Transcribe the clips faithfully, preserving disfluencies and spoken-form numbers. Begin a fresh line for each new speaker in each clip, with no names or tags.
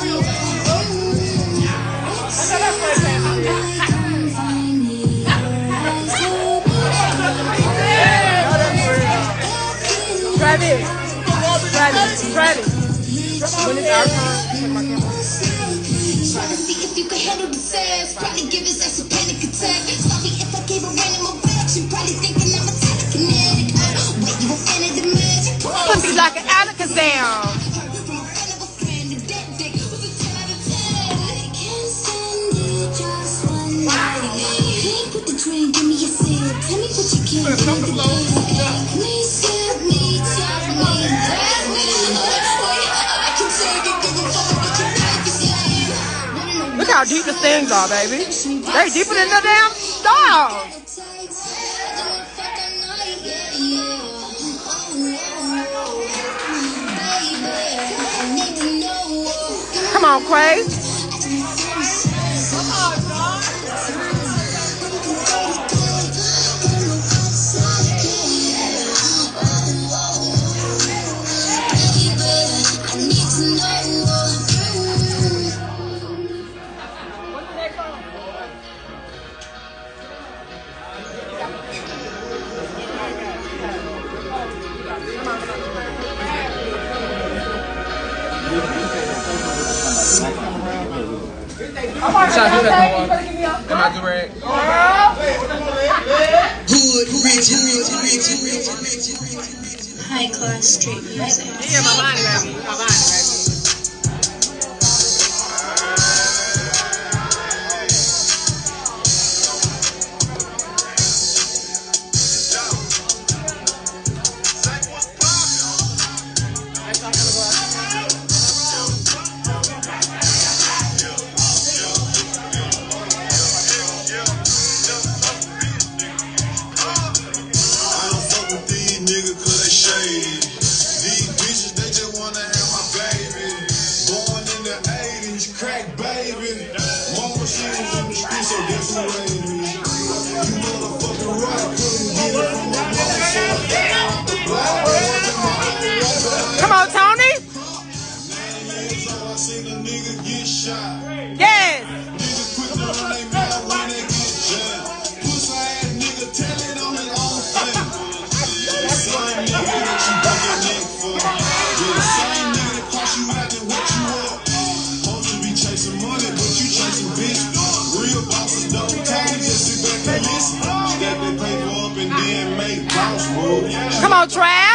Travis, Travis, Travis. When it's our time, take my camera.
See if you can handle the sass. Probably give his ass a panic attack. Sorry if I gave a random reaction. Probably thinking I'm a telekinetic. Wait, you a fan of the magic?
Put me like an Alakazam. Give me a sip. Tell me what you can do. Please help me, tell me, tell me. I can take it, give a fuck what your life is like. Look how deep the things are, baby. They deeper than the damn stars. Come on, Quay.
Am I correct?
Hood, rich, rich, rich, rich, rich. High class street music.
Yeah, my mind, baby. My mind, baby. Come on, Tony. Yes. Come on, Trav.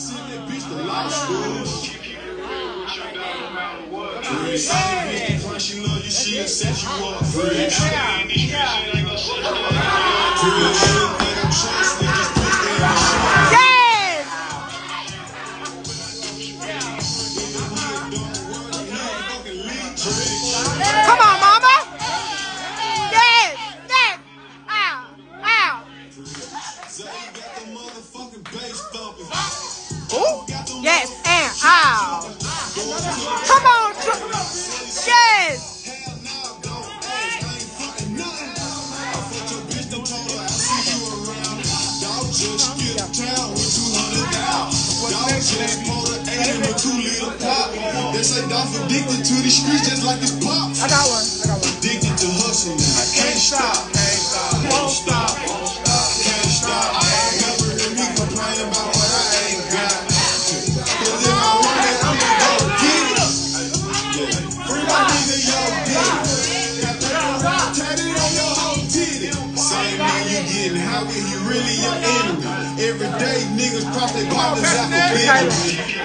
Yes. Come on, mama. Yes. Yes. Ow. Ow. Ooh. Yes. And ow. Come on. Yes.
They say Dolph addicted to the streets just like his pop.
I got one. I got one.
Addicted to hustling. I can't stop. Can't stop. Won't stop. Won't stop. Can't stop. I ain't never heard me complain about what I ain't got. Cause if I want it, I'm gonna go get it. Free my nigga, yo, get it. Got that tatted on your whole titty. Same man you getting high with, you really your enemy. Every day niggas prop their partners out for business.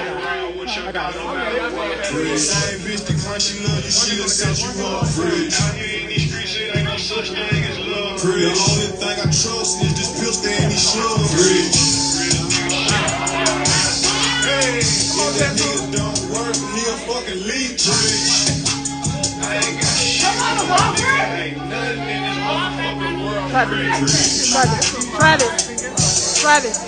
Same bitch that claim she love you, she done set you up, fridge. The only thing I trust is this pistol and these slugs, fridge. Hey, if that nigga don't work, he a fucking leech, fridge. I ain't got shit. Ain't nothing in this motherfucking world, fridge.
Travis. Travis. Travis.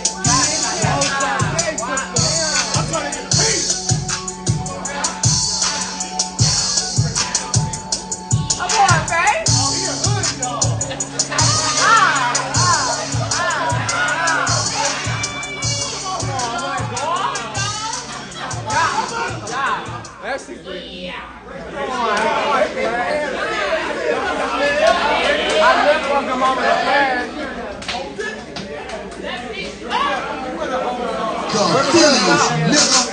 basically. Come on, come on, man. I just want to mama to pass.
God damn, nigga.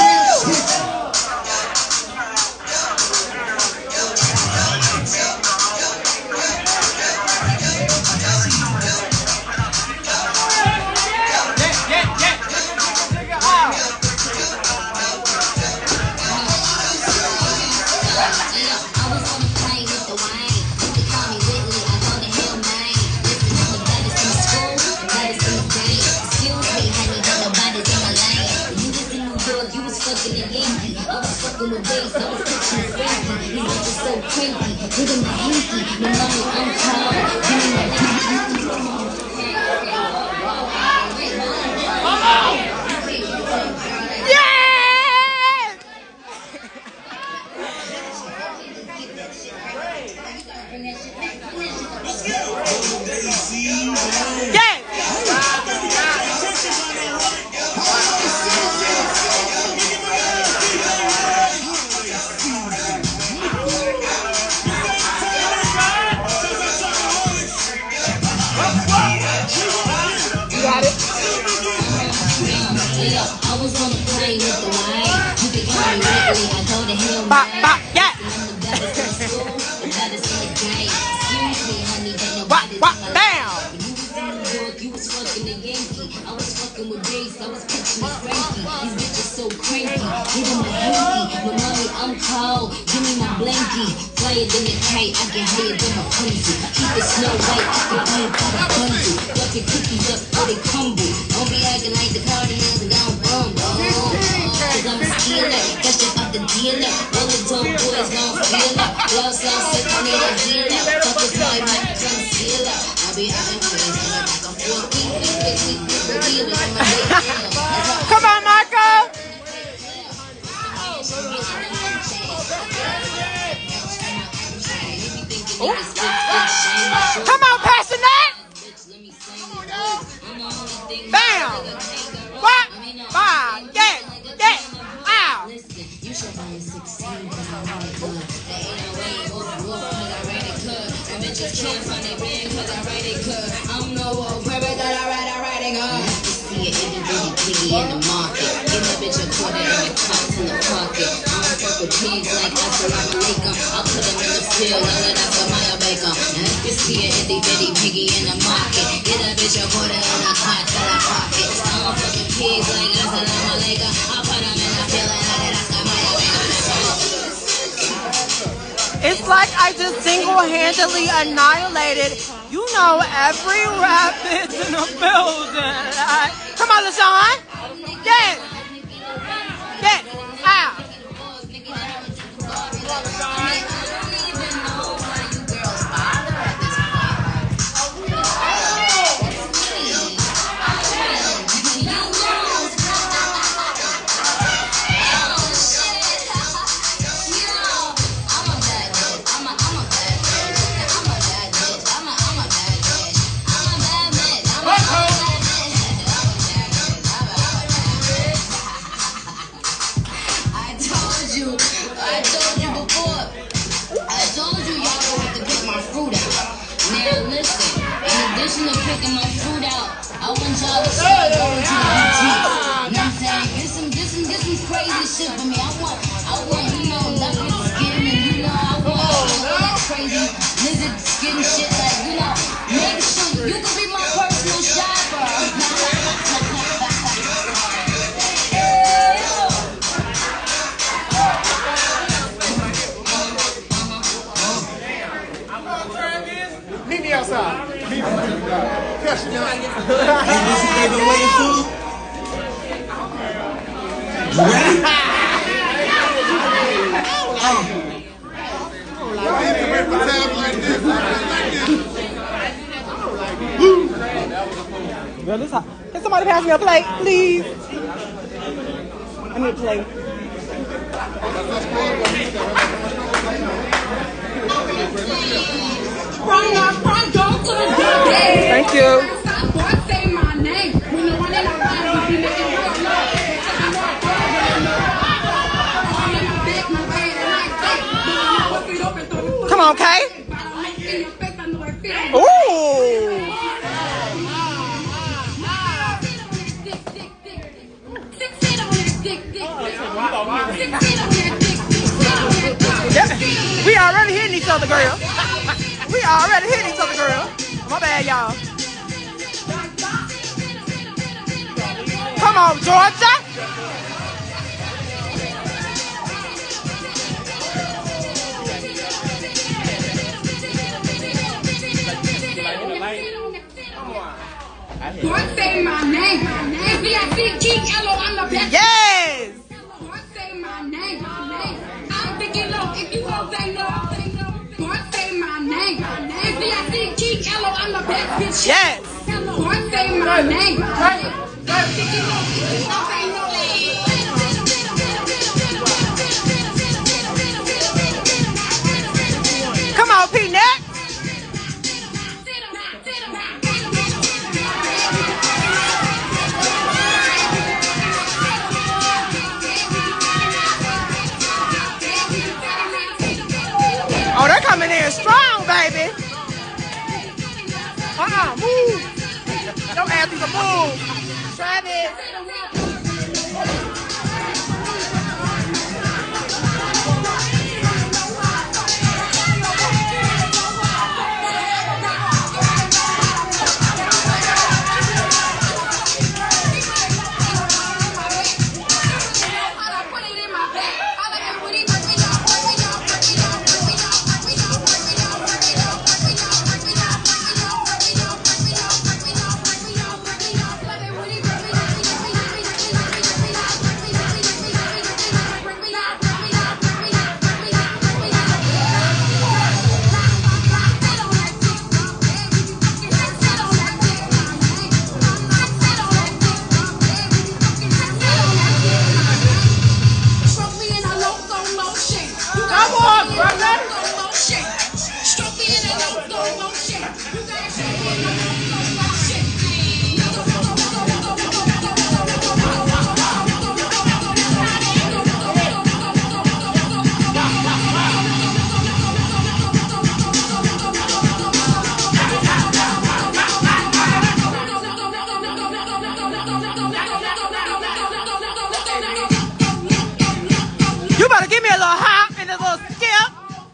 With bass, I was touching Frankie. These bitches so cranky. Give him the hanky. My mommy, I'm cold. Give me my
Bop, bop, yeah. Wop, wop, bam.
You was fucking the Yankee. I was fucking with bass. I was pitching with Frankie. These bitches so cranky. Give them a hanky. My mommy, I'm cold. Give me my blankie. Flyer than a kite. I get higher than my crazy. Keep it snow white. I can buy it by the bundle. Got your cookies up or they crumble. Don't be acting like the Cardinals and gone bumble. Cause I'm a stealer. Got you out the dealer. All the dope boys gon' feel it. Love so sick, I need a healer. Fuck this boy, my concealer. I be out in crazy.
Come on, Marco. Ooh. Come on, Passionate. Bam. What? Bam. Yeah. Yeah. Ow. You should buy a sixteen because I want it good. The eight oh eight, whoop, whoop, because I read it good. And bitches can't find it big because I read it good. I'm no wolf, whoever that I read, I read it good. You see it in the bitty piggy in the market. Give a bitch a quarter and a cops in the pocket. I don't fuck with pigs like Assalamu alaikum. I'll put them in the field, I'll let out the Maya Baker. And if you see an itty bitty piggy in the market, get a bitch a quarter and a cops in the pocket. I don't fuck with pigs like Assalamu alaikum. I'll put them in the field and I'll let out the Maya Baker. It's like I just single-handedly annihilated, you know, every rap bitch in the building. Right? Come on, LaShawn. Yes. Yes. Ow.
Picking my fruit out. I want y'all to start going to the boutiques. You know what I'm saying? Get some, get some, get some crazy shit for me. I want, I want, you know, leopard skin and you know, I want all that crazy lizard skin shit. Like, you know, make sure you can be my personal shopper.
Meet me outside. Meet me outside. Catch me out.
Hey, what's your favorite way of food? You ready?
Y'all need to wait for tabs like this.
Girl, this hot. Can somebody pass me a plate, please? I need a plate. Thank you.
Say my name. When you want it, I want to be making real love.
We already hitting each other, girl. We already hitting each other, girl. My bad, y'all. Come on, Georgia.
Boy, say my name. S B I C King L O, I'm the best.
Yes.
Boy, say my name. I'm thinking low. If you hoes ain't know. Boy, say my name. S B I C King L O, I'm the best bitch.
Yes.
Boy, say my name. I'm thinking low. If you hoes ain't know.
Come on, P-Net. Oh, they're coming in strong, baby. Uh-uh, move. Don't ask me to move. Travis. You better give me a little hop and a little skip.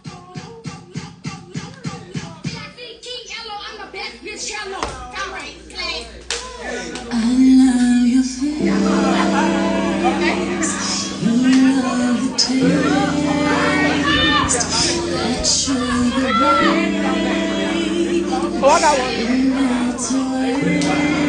I love your face. You love the taste. That sugar babe.
Oh, I got one.
That's away.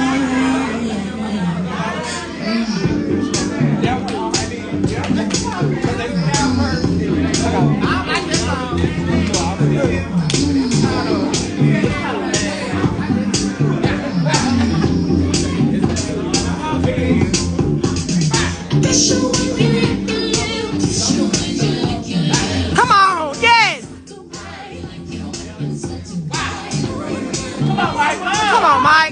Come on, yes. Come on, Mike.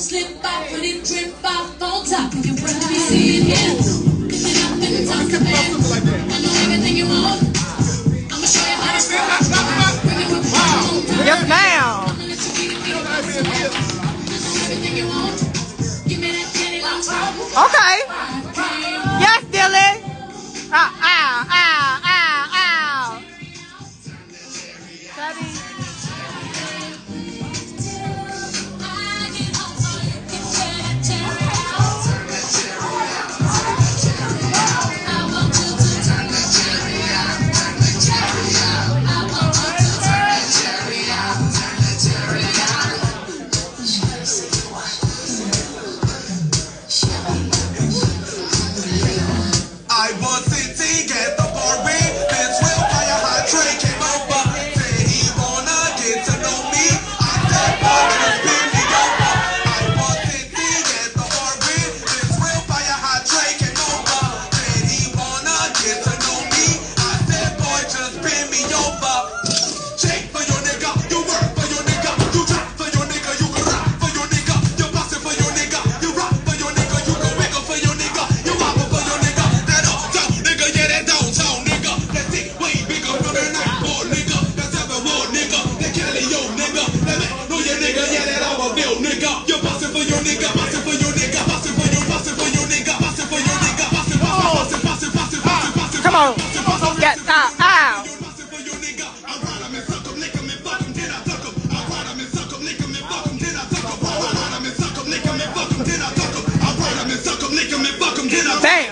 slip off, put it drip off on top of your breath. Let me see it here. Pick it up and toss it back. I know everything you want. I'ma show you how to stop. Bring it with me.
Yes, ma'am.
I'ma let you beat it, beat it, beat it. I know everything you want. Give me that candy on top.
Okay. Yes, Dylan. Ow, ow, ow, ow, ow. Daddy.
I was sitting at the bar with this real fire hydrant came over. Said he wanna get to know me. I said, boy, just pick me over. I was sitting at the bar with this real fire hydrant came over. Said he wanna get to know me. I said, boy, just pick me over. Shake for your nigga, you work for your nigga, you drop for your nigga, you can rock for your nigga, you boss it for your nigga, you rock for your nigga, you can wiggle for your nigga, you wobble for your nigga. That uptown nigga, yeah, that downtown nigga, that dick way bigger from the night boy nigga, that's ever more nigga, that Cali yo nigga, that man know your nigga, yeah, that Alabama nigga, you boss it for your nigga, boss it for your nigga, boss it for your, boss it for your nigga, boss it for your nigga, boss it, boss it, boss it, boss it, boss it, boss it,
Come on. Get out, out. Damn.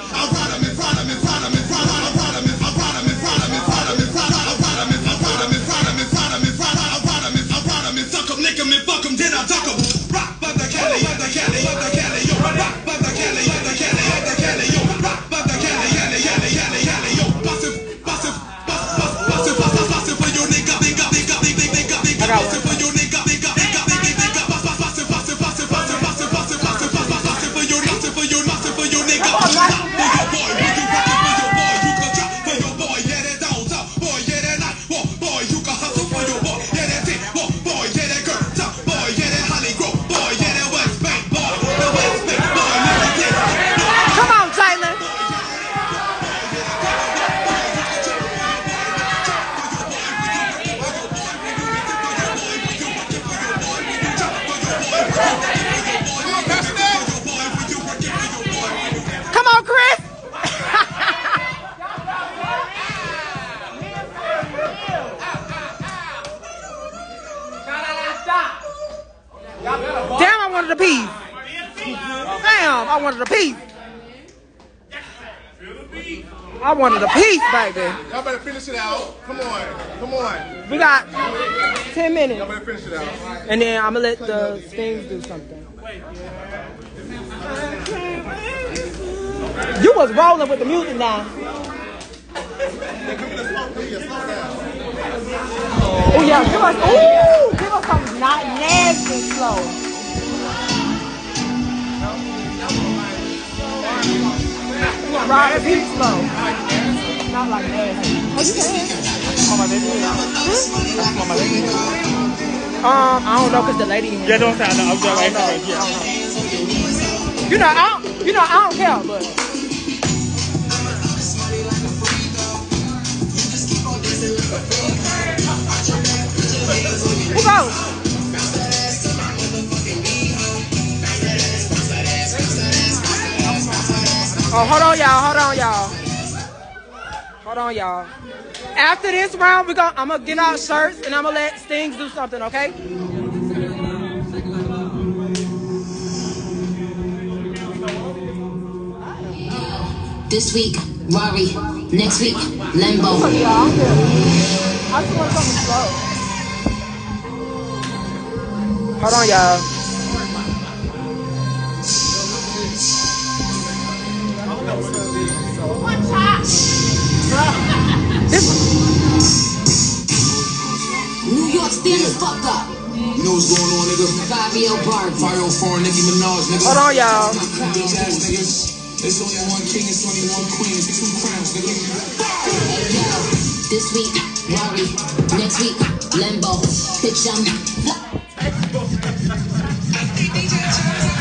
wanted a piece. Damn, I wanted a piece. I wanted a piece, baby.
Y'all better finish it out. Come on. Come on.
We got ten minutes.
Y'all better finish it out.
And then I'm going to let the Stings do something. You was rolling with the music now. Oh, yeah. Give us, ooh, give us something not nasty slow. Ride the beat slow. Not like nasty. Oh, you can. On my baby. Hmm? On my baby. Um, I don't know, because the lady.
Yeah, don't sound. I'm just right
now.
Yeah.
You know, I don't, you know, I don't care, but. Who goes? Oh, hold on, y'all. Hold on, y'all. Hold on, y'all. After this round, we gonna, I'm gonna get our shirts and I'm gonna let Stings do something, okay?
This week, Rory. Next week, Lambo.
Oh, yeah, I'm good. I just want something slow. Hold on, y'all.
New York, stand the fuck up.
You know what's going on, nigga?
Fabio Barb.
Fire on foreign Nicki Minaj, nigga.
Hold on, y'all.
Bitch ass niggas. There's only one king, it's only one queen, it's two crowns, nigga.
Hey, yo. This week, Rory. Next week, Lambo. Bitch, I'm.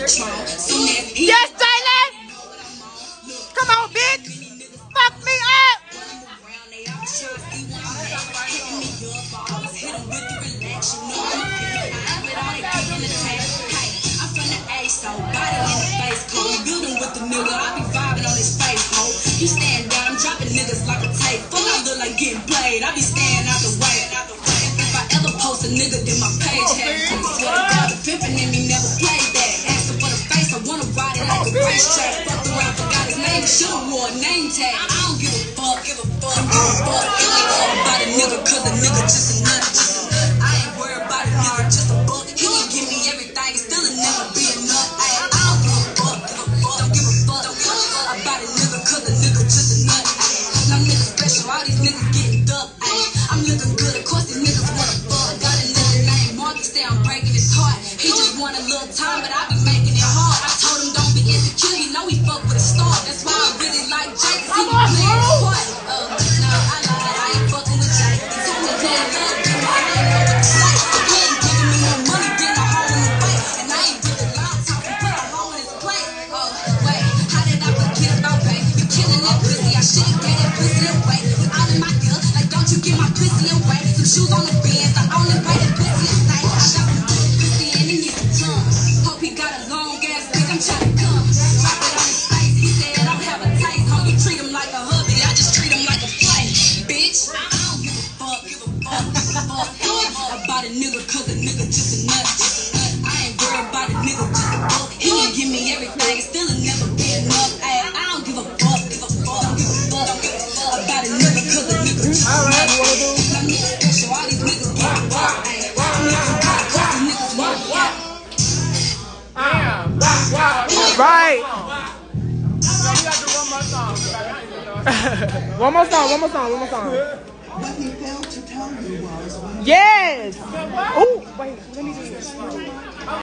Patron. Soon as he
Yes, Jalen! Come on, bitch! Fuck me up!
around, they all try to see what I'm at. Hitting me up, I always hit him with the relax. You know I'm feeling high with all they feeling attached. Hey, I'm from the A, so body in the face. Cold building with the nigga, I be vibing on his face, ho. You stand down, I'm dropping niggas like a tape. Fuck, I look like getting played, I be staying out the way. If I ever post a nigga, then my page has to swear to God, the pimpin' in me never played that. Asking for the face, I wanna ride it like a racetrack. Fucked around, forgot his name, should've wore a name tag. I don't give a fuck, give a fuck, give a fuck. Give a fuck about a nigga, cause a nigga just a nut, just a nut. I ain't worried about a nigga, just a buck. He can give me everything, still a never be a nut. I, I don't give a fuck, give a fuck, don't give a fuck, don't give a fuck about a nigga, cause a nigga just a nut. Ay, I'm nigga special, all these niggas getting ducked. Ay, I'm looking good, of course these niggas wanna fuck. Got a nigga named Marcus, say I'm breaking his heart. He just want a little time, but I be making it hard. I told him don't be insecure, you know he fuck with a star. That's why I really like Jake, cause he be playing his part. Uh, nah, I lied, I ain't fucking with Jake. He told me play love, then I ain't know what to say. He ain't giving me no money, then a hole in the way. And I ain't with the loud talk and put a hole in his plate. Oh, wait, how did I forget about babe? You killing that pussy, I should've gave that pussy away. You all in my ear, like don't you get my pussy away. Some shoes on the Benz, the only way that pussy is safe. I got some pussy and he needs some tongue. Hope he got a long ass bitch, I'm trying to come. Drop it on his face, he said I don't have a taste. How you treat him like a hubby, I just treat him like a fight. Bitch, I don't give a fuck, give a fuck, give a fuck, give a fuck about a nigga, cause a nigga just a nut, just a nut. I ain't worried about a nigga, just a fuck. He can give me everything, it still never be enough. Ay, I don't give a fuck, give a fuck, don't give a fuck, don't give a fuck about a nigga, cause a nigga just a nut. I'm nigga special, all these niggas getting fucked. Ay, I'm nigga good, cause these niggas want me out.
Right.
You got to do one more song.
One more song, one more song, one more song.
What he failed to tell you was when
Yes! Oh, wait, let me do this.